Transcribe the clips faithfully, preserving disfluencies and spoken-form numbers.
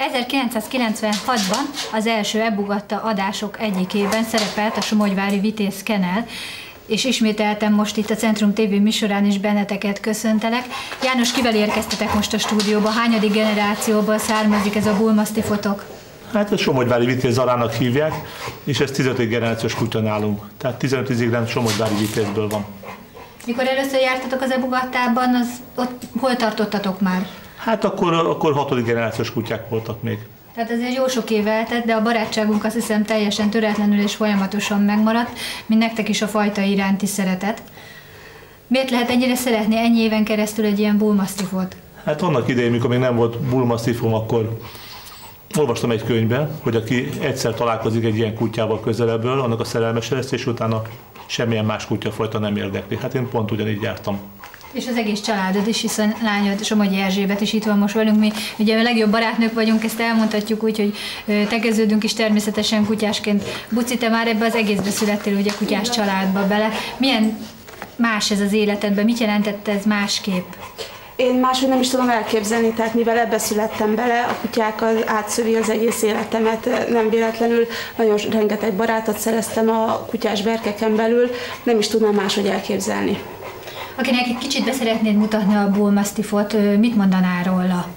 ezerkilencszázkilencvenhatban az első ebugatta adások egyikében szerepelt a somogyvári Vitéz Kennel, és ismételtem most itt a Centrum té vé műsorán is benneteket köszöntelek. János, kivel érkeztetek most a stúdióba? Hányadik generációból származik ez a bull mastifotok? Hát a somogyvári Vitéz Zarának hívják, és ez tizenöt generációs kutya nálunk. Tehát tizenöt iziglen somogyvári Vitézből van. Mikor először jártatok az ebugattában, az ott hol tartottatok már? Hát akkor, akkor hatodik generációs kutyák voltak még. Tehát ez egy jó sok év eltelt, de a barátságunk azt hiszem teljesen töretlenül és folyamatosan megmaradt, mint nektek is a fajta iránti szeretet. Miért lehet ennyire szeretni ennyi éven keresztül egy ilyen bull mastifot? Hát annak idején, mikor még nem volt bull mastifom, akkor olvastam egy könyvben, hogy aki egyszer találkozik egy ilyen kutyával közelebből, annak a szerelmese lesz, és utána semmilyen más kutyafajta nem érdekli. Hát én pont ugyanígy jártam. És az egész családod is, hiszen lányod, Somogyi Erzsébet is itt van most velünk. Mi ugye a legjobb barátnők vagyunk, ezt elmondhatjuk úgy, hogy tegeződünk is természetesen kutyásként. Buci, te már ebbe az egészbe születtél, ugye kutyás családba bele. Milyen más ez az életedben? Mit jelentett ez másképp? Én máshogy nem is tudom elképzelni, tehát mivel ebbe születtem bele, a kutyák az átszövi az egész életemet, nem véletlenül nagyon rengeteg barátot szereztem a kutyás berkeken belül, nem is tudnám máshogy elképzelni. Akinek egy kicsit beszeretnéd mutatni a bull mastifot, mit mondanál róla?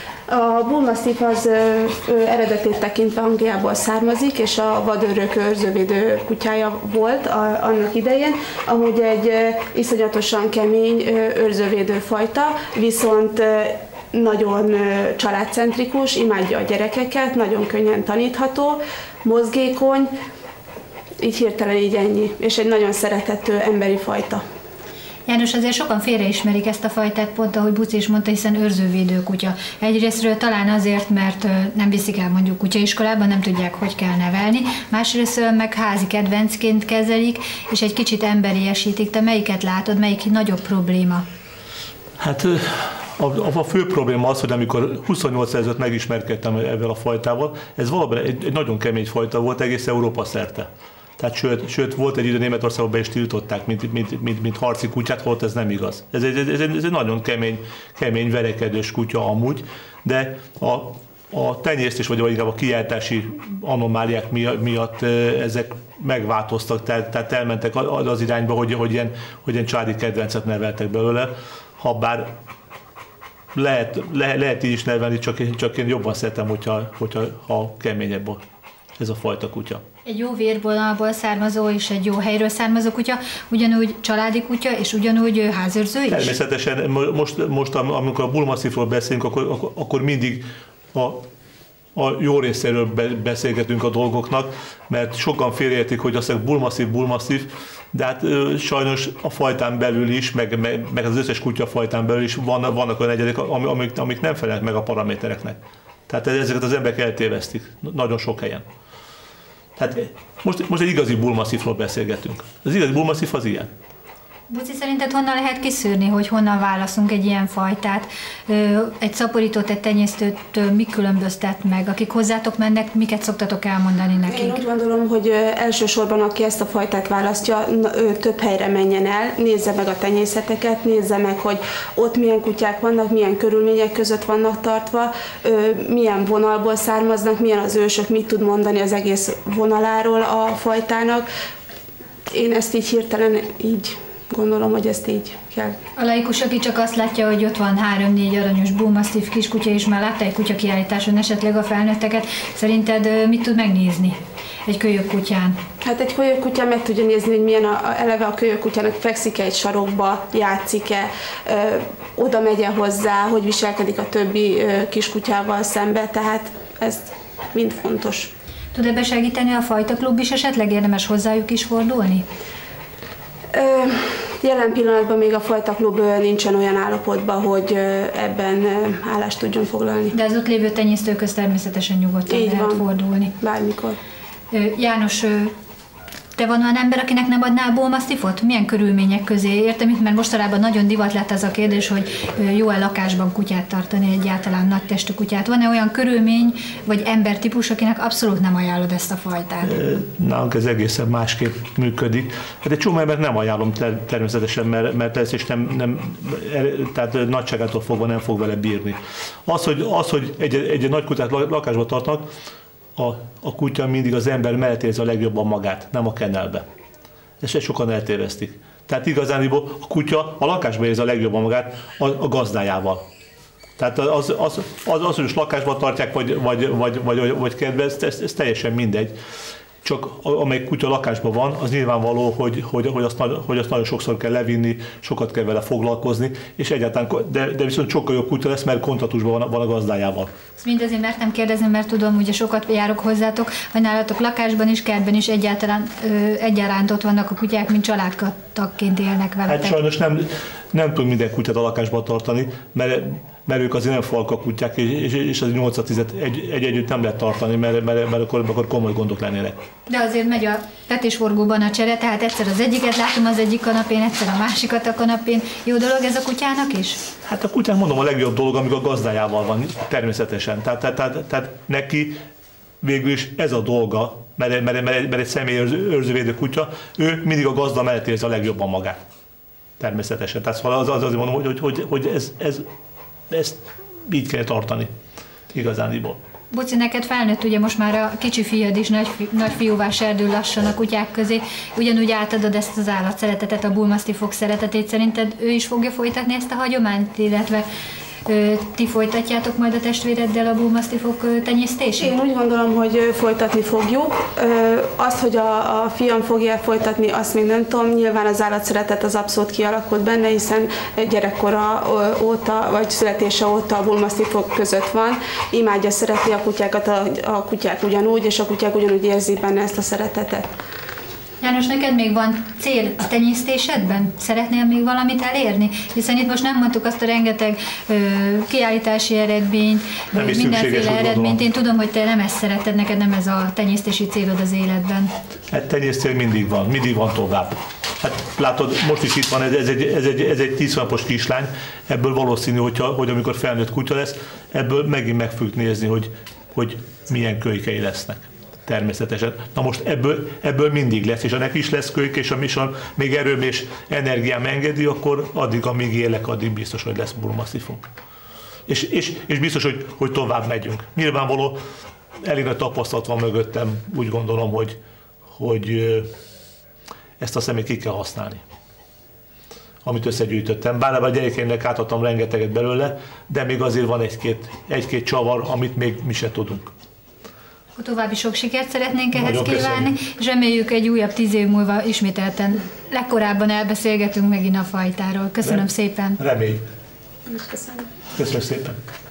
A bull mastiff az ö, ö, eredetét tekintve Angliából származik, és a vadőrök őrzővédő kutyája volt a, annak idején. Amúgy egy ö, iszonyatosan kemény ö, őrzővédő fajta, viszont ö, nagyon ö, családcentrikus, imádja a gyerekeket, nagyon könnyen tanítható, mozgékony, így hirtelen így ennyi, és egy nagyon szerethető emberi fajta. János, azért sokan félreismerik ezt a fajtát, pont ahogy Buci is mondta, hiszen őrzővédő kutya. Egyrésztről talán azért, mert nem viszik el mondjuk kutyaiskolában, nem tudják, hogy kell nevelni, másrésztről meg házi kedvencként kezelik, és egy kicsit emberiesítik. Te melyiket látod, melyik nagyobb probléma? Hát a, a fő probléma az, hogy amikor huszonnyolc ezelőtt megismerkedtem ezzel a fajtával, ez valóban egy, egy nagyon kemény fajta volt egész Európa szerte. Tehát sőt, sőt, volt egy idő Németországban be is tiltották, mint, mint, mint, mint harci kutyát, holott ez nem igaz. Ez egy, ez egy, ez egy nagyon kemény, kemény, verekedős kutya amúgy, de a, a tenyésztés, vagy inkább a kijártási anomáliák miatt ezek megváltoztak, tehát, tehát elmentek az irányba, hogy, hogy, ilyen, hogy ilyen családi kedvencet neveltek belőle, ha bár lehet, le, lehet így is nevelni, csak én, csak én jobban szeretem, hogyha, hogyha ha keményebb ez a fajta kutya. Egy jó vérvonalból származó és egy jó helyről származó kutya, ugyanúgy családi kutya és ugyanúgy házőrző is? Természetesen most, most amikor a bull mastiffról beszélünk, akkor, akkor mindig a, a jó részéről beszélgetünk a dolgoknak, mert sokan félreértik, hogy azt mondják bull mastiff, bull mastiff, de hát sajnos a fajtán belül is, meg, meg, meg az összes kutyafajtán belül is vannak, vannak olyan egyedek, amik, amik nem felelnek meg a paramétereknek. Tehát ezeket az emberek eltévesztik, nagyon sok helyen. Hát most, most egy igazi bull mastiffról beszélgetünk. Az igazi bull mastiff az ilyen. Buci, szerinted honnan lehet kiszűrni, hogy honnan válaszunk egy ilyen fajtát? Egy szaporítót, egy tenyésztőt mi különböztet meg? Akik hozzátok mennek, miket szoktatok elmondani nekik? Én úgy gondolom, hogy elsősorban aki ezt a fajtát választja, több helyre menjen el, nézze meg a tenyészeteket, nézze meg, hogy ott milyen kutyák vannak, milyen körülmények között vannak tartva, milyen vonalból származnak, milyen az ősök, mit tud mondani az egész vonaláról a fajtának. Én ezt így hirtelen így gondolom, hogy ezt így kell. A laikus, aki csak azt látja, hogy ott van három-négy aranyos bull mastiff kiskutya, és már látta egy kutyakiállításon esetleg a felnőtteket, szerinted mit tud megnézni egy kölyökkutyán? Hát egy kölyökkutyán meg tudja nézni, hogy milyen a, a, eleve a kölyökkutyának fekszik-e egy sarokba, játszik-e, oda megy-e hozzá, hogy viselkedik a többi ö, kiskutyával szembe, tehát ez mind fontos. Tud ebbe segíteni a fajtaklub is, esetleg érdemes hozzájuk is fordulni? Jelen pillanatban még a fajtaklub nincsen olyan állapotban, hogy ebben állást tudjon foglalni. De az ott lévő tenyésztőköz természetesen nyugodtan így lehet van. Fordulni. Bármikor. János, te van olyan ember, akinek nem adnál bullmastiffot? Milyen körülmények közé? Értem, mert mostanában nagyon divat lett ez a kérdés, hogy jó-e lakásban kutyát tartani, egyáltalán nagy testű kutyát. Van-e olyan körülmény, vagy embertípus, akinek abszolút nem ajánlod ezt a fajtát? Nálunk ez egészen másképp működik. Hát egy csomó embert nem ajánlom természetesen, mert, mert ez is nem, nem, tehát nagyságától fogva nem fog vele bírni. Az, hogy, az, hogy egy, egy nagy kutyát lakásban tartnak, a, a kutya mindig az ember mellett érzi a legjobban magát, nem a kennelbe. Ezt sokan eltévesztik. Tehát igazán a kutya a lakásban érzi a legjobban magát a, a gazdájával. Tehát az, az, az, az hogy lakásban tartják, vagy, vagy, vagy, vagy, vagy kedve, ez, ez, ez teljesen mindegy. Csak amelyik kutya lakásban van, az nyilvánvaló, hogy, hogy, hogy, azt, hogy azt nagyon sokszor kell levinni, sokat kell vele foglalkozni, és egyáltalán, de, de viszont sokkal jobb kutya lesz, mert kontaktusban van, van a gazdájával. Ezt mindezért mertem kérdezni, mert tudom, hogy sokat járok hozzátok, hogy nálatok lakásban is, kertben is egyáltalán ö, egyaránt ott vannak a kutyák, mint családtagként élnek veletek. Hát sajnos nem, nem tud minden kutyát a lakásban tartani, mert mert ők azért nem falka kutyák, és, és az nyolc-tízet egy, egy együtt nem lehet tartani, mert, mert, mert akkor, akkor komoly gondok lennének. De azért megy a vetésforgóban a csere, tehát egyszer az egyiket látom az egyik kanapén, egyszer a másikat a kanapén. Jó dolog ez a kutyának is? Hát a kutyának mondom a legjobb dolog, amikor a gazdájával van, természetesen. Tehát, tehát, tehát, tehát neki végül is ez a dolga, mert, mert, mert, mert egy személy őrzővédő kutya, ő mindig a gazda mellett érzi a legjobban magát. Természetesen. Tehát az, az azért mondom, hogy, hogy, hogy ez, ez ezt így kell tartani igazániból. Buci, neked felnőtt ugye most már a kicsi fiad is nagy, nagy fiúvá serdül lassan a kutyák közé. Ugyanúgy átadod ezt az állatszeretetet, a bullmastiffok szeretetét. Szerinted ő is fogja folytatni ezt a hagyományt, illetve ö, ti folytatjátok majd a testvéreddel a bullmastiffok tenyésztését? Én úgy gondolom, hogy folytatni fogjuk. Azt, hogy a, a fiam fogja folytatni, azt még nem tudom. Nyilván az állatszeretet az abszolút kialakult benne, hiszen gyerekkora óta, vagy születése óta a bullmastiffok között van. Imádja, szereti a kutyákat, a, a kutyák ugyanúgy, és a kutyák ugyanúgy érzik benne ezt a szeretetet. János, neked még van cél a tenyésztésedben? Szeretnél még valamit elérni? Hiszen itt most nem mondtuk azt a rengeteg ö, kiállítási eredményt, ö, mindenféle eredményt. Én tudom, hogy te nem ezt szereted, neked nem ez a tenyésztési célod az életben. Hát tenyésztél mindig van, mindig van tovább. Hát látod, most is itt van, ez, ez egy, ez egy, ez egy tíz hónapos kislány, ebből valószínű, hogyha, hogy amikor felnőtt kutya lesz, ebből megint meg fogjuk nézni, hogy, hogy milyen kölykei lesznek. Természetesen. Na most ebből, ebből mindig lesz, és ha neki is lesz kölyk, és a mission még erőm és energiám engedi, akkor addig, amíg élek, addig biztos, hogy lesz bullmastiffunk. És, és, és biztos, hogy, hogy tovább megyünk. Nyilvánvaló, elég nagy tapasztalat van mögöttem, úgy gondolom, hogy, hogy ezt a szemét ki kell használni, amit összegyűjtöttem. Bár a gyerekeimnek átadtam rengeteget belőle, de még azért van egy-két, egy-két csavar, amit még mi se tudunk. További sok sikert szeretnénk ehhez Nagyon kívánni, köszönjük. És reméljük egy újabb tíz év múlva ismételten legkorábban elbeszélgetünk megint a fajtáról. Köszönöm Rem- szépen! Remény. Köszönöm. Köszönöm szépen.